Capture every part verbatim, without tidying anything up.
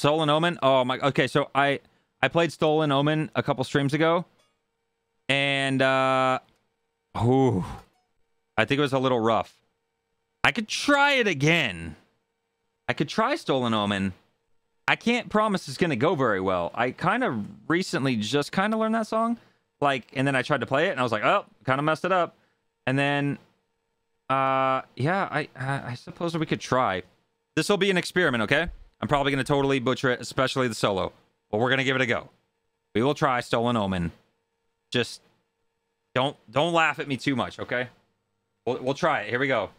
Stolen Omen. Oh my. Okay, so I I played Stolen Omen a couple streams ago, and uh, ooh, I think it was a little rough. I could try it again. I could try Stolen Omen. I can't promise it's gonna go very well. I kind of recently just kind of learned that song, like, and then I tried to play it, and I was like, oh, kind of messed it up. And then, uh, yeah, I I, I suppose we could try. This will be an experiment, okay? I'm probably gonna totally butcher it, especially the solo, but we're gonna give it a go. We will try Stolen Omen. Just don't don't laugh at me too much, okay? We'll we'll try it. Here we go.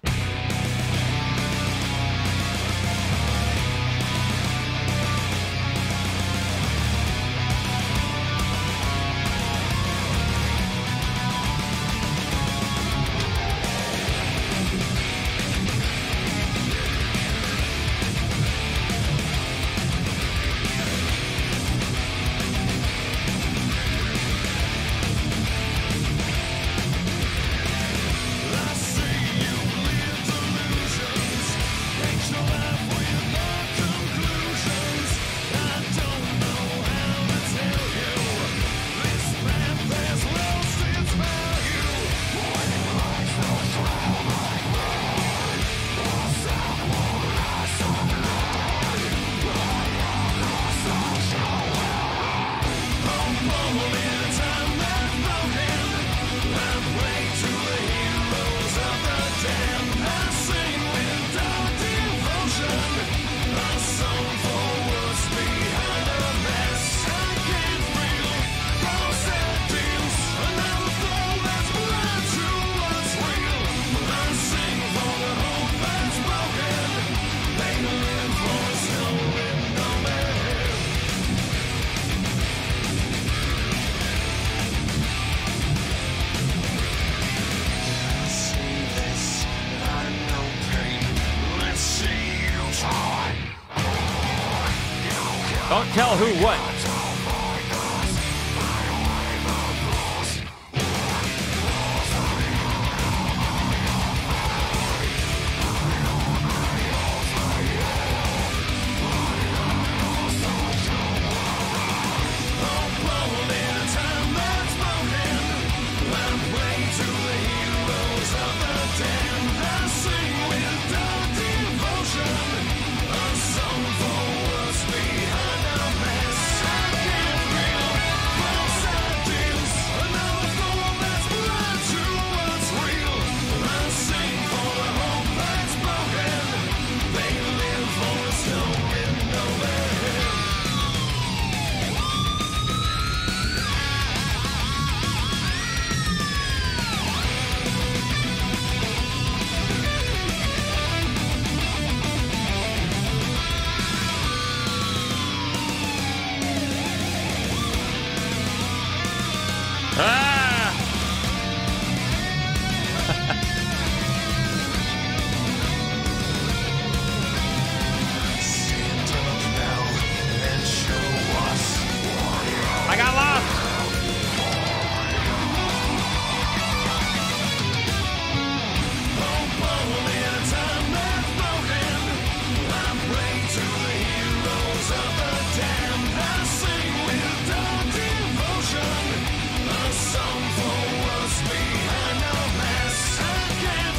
Don't tell who what.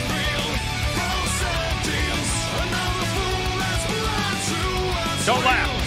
Don't laugh.